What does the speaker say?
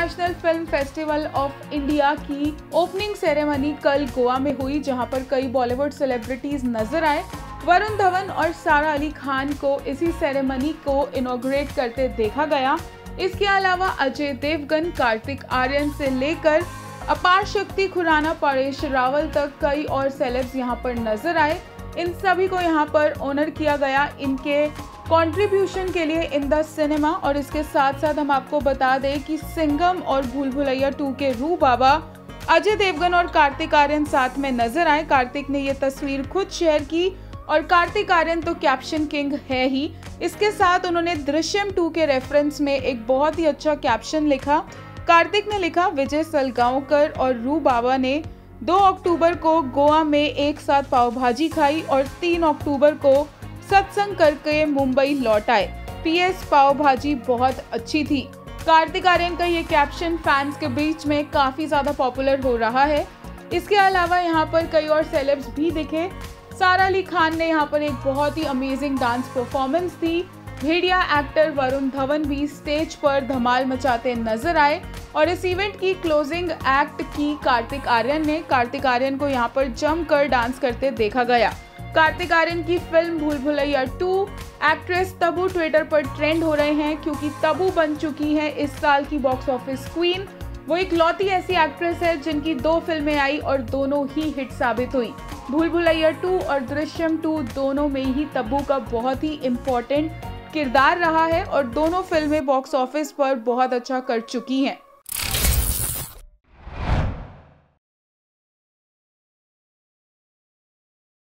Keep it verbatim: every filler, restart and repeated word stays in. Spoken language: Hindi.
International film festival of India की ओपनिंग सेरेमनी कल गोवा में हुई, जहां पर कई बॉलीवुड सेलिब्रिटीज नजर आए। वरुण धवन और सारा अली खान को इसी सेरेमनी को इनॉग्रेट करते देखा गया। इसके अलावा अजय देवगन, कार्तिक आर्यन से लेकर अपार शक्ति खुराना, परेश रावल तक कई और सेलेब्स यहां पर नजर आए। इन सभी को यहां पर ऑनर किया गया इनके कंट्रीब्यूशन के लिए इन द सिनेमा। और इसके साथ साथ हम आपको बता दें कि सिंघम और भूल भुलैया टू के रू बाबा अजय देवगन और कार्तिक आर्यन साथ में नजर आए। कार्तिक ने ये तस्वीर खुद शेयर की और कार्तिक आर्यन तो कैप्शन किंग है ही। इसके साथ उन्होंने दृश्यम टू के रेफरेंस में एक बहुत ही अच्छा कैप्शन लिखा। कार्तिक ने लिखा, विजय सलगांवकर और रू बाबा ने दो अक्टूबर को गोवा में एक साथ पाव भाजी खाई और तीन अक्टूबर को सत्संग करके मुंबई लौट आए। पीएस पाव भाजी बहुत अच्छी थी। कार्तिक आर्यन का ये कैप्शन फैंस के बीच में काफी ज्यादा पॉपुलर हो रहा है। इसके अलावा यहाँ पर कई और सेलेब्स भी दिखे। सारा अली खान ने यहाँ पर एक बहुत ही अमेजिंग डांस परफॉर्मेंस दी। भेड़िया एक्टर वरुण धवन भी स्टेज पर धमाल मचाते नजर आए और इस इवेंट की क्लोजिंग एक्ट की कार्तिक आर्यन ने। कार्तिक आर्यन को यहाँ पर जमकर डांस करते देखा गया। कार्तिक आर्यन की film Bhool Bhulaiyaa two actress Tabu Twitter पर ट्रेंड हो रहे हैं, क्योंकि तब्बू बन चुकी है इस साल की बॉक्स ऑफिस क्वीन। वो एक लौती ऐसी एक्ट्रेस है जिनकी दो फिल्में आई और दोनों ही हिट साबित हुई। भूल भुलैया टू और दृश्यम टू दोनों में ही तब्बू का बहुत ही इम्पोर्टेंट किरदार रहा है और दोनों फिल्में बॉक्स ऑफिस पर बहुत अच्छा कर चुकी हैं।